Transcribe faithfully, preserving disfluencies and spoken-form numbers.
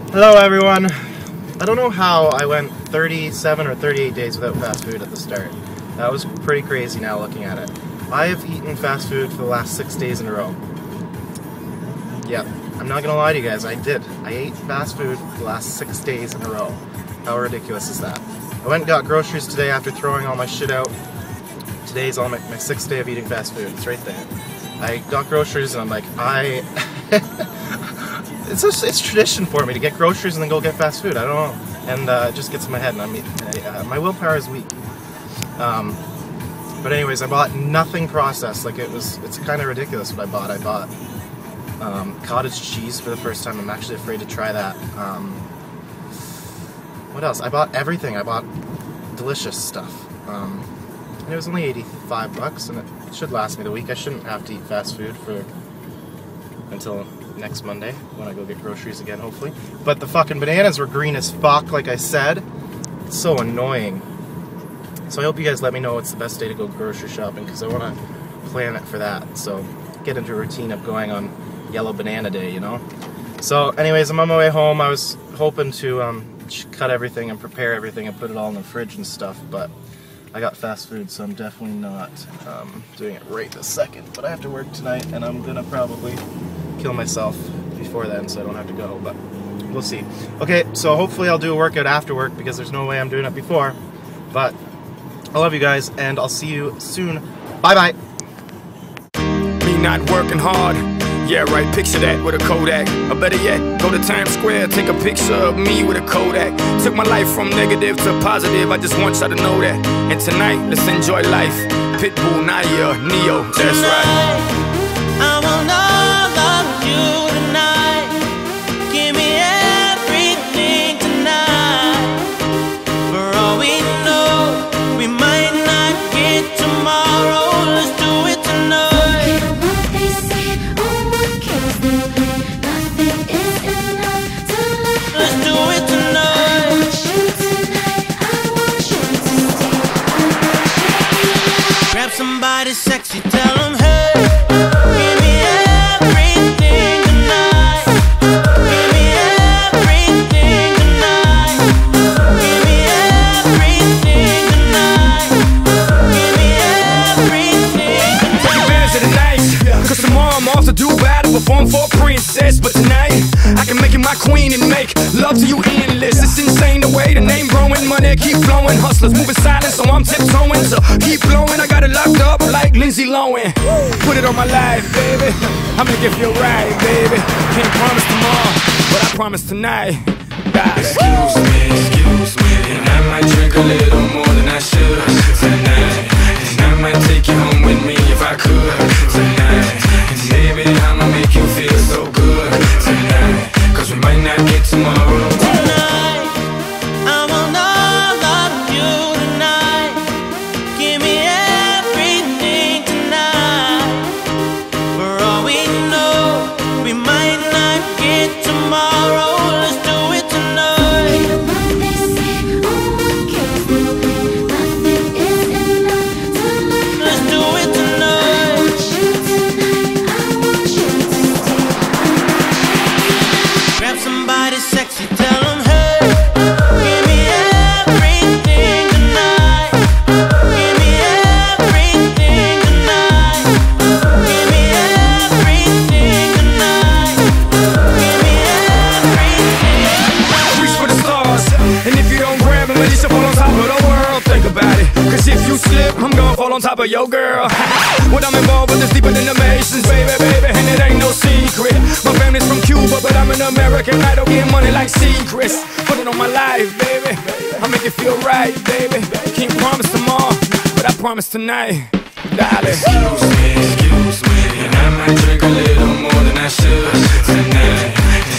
Hello everyone. I don't know how I went thirty-seven or thirty-eight days without fast food at the start. That was pretty crazy now looking at it. I have eaten fast food for the last six days in a row. Yeah, I'm not gonna lie to you guys, I did. I ate fast food for the last six days in a row. How ridiculous is that? I went and got groceries today after throwing all my shit out. Today's all my, my sixth day of eating fast food. It's right there. I got groceries and I'm like, I... it's just, it's tradition for me to get groceries and then go get fast food. I don't know. And uh, it just gets in my head and I'm, uh, my willpower is weak. Um, but anyways, I bought nothing processed. Like it was, it's kind of ridiculous what I bought. I bought um, cottage cheese for the first time. I'm actually afraid to try that. Um, what else? I bought everything. I bought delicious stuff. Um, and it was only eighty-five bucks and it should last me the week. I shouldn't have to eat fast food for until next Monday when I go get groceries again, hopefully. But the fucking bananas were green as fuck, like I said. It's so annoying. So I hope you guys let me know what's the best day to go grocery shopping, because I want to plan it for that. So get into a routine of going on yellow banana day, you know? So anyways, I'm on my way home. I was hoping to um, cut everything and prepare everything and put it all in the fridge and stuff, but I got fast food, so I'm definitely not um, doing it right this second. But I have to work tonight, and I'm gonna probably kill myself before then, so I don't have to go, but we'll see. Okay, so hopefully I'll do a workout after work, because there's no way I'm doing it before. But I love you guys, and I'll see you soon. Bye-bye. Me not working hard. Yeah, right, picture that with a Kodak. Or better yet, go to Times Square, take a picture of me with a Kodak. Took my life from negative to positive, I just want y'all to know that. And tonight, let's enjoy life. Pitbull, Nadia, Neo, that's right. I want all of you tonight. Give me everything tonight. For all we know, we might not get tomorrow. Let's do it tonight. Somebody sexy, tell them, hey, give me everything tonight. Give me everything tonight. Give me everything tonight. Give me everything tonight. Take advantage of the night, cause tomorrow I'm off to Dubai to perform for a princess. But tonight, I can make you my queen and make love to you endless. It's insane the way the name growing, money keep flowing. Hustlers moving silent, so I'm tiptoeing. So keep blowing, I got it locked up like Lindsay Lohan. Put it on my life, baby. I'm gonna give you a ride, baby. Can't promise tomorrow, but I promise tonight. God. Excuse me, excuse me, and I might drink a little more than I should tonight. And I might take you home with me if I could tonight. And maybe I'ma make you feel so good tonight, cause we might not get tomorrow. Tonight, I want all of you tonight. Give me everything tonight. For all we know, we might not get tomorrow. Let's do it tonight. Let's do it tonight. Grab somebody sexy, tell them, hey, give me everything tonight. Give me everything tonight. Give me everything tonight. Give me everything. Reach for the stars, and if you don't grab them, at least you fall on top of the world. Think about it, cause if you slip, I'm gonna fall on top of your girl. What I'm involved with is deeper than the Masons, baby, baby, and it ain't no secret. My family's from Cuba, but I'm an American. I don't get money like secrets. Put it on my life, baby. I'll make it feel right, baby. Can't promise tomorrow, but I promise tonight, darling. Excuse me, excuse me, and I might drink a little more than I should tonight.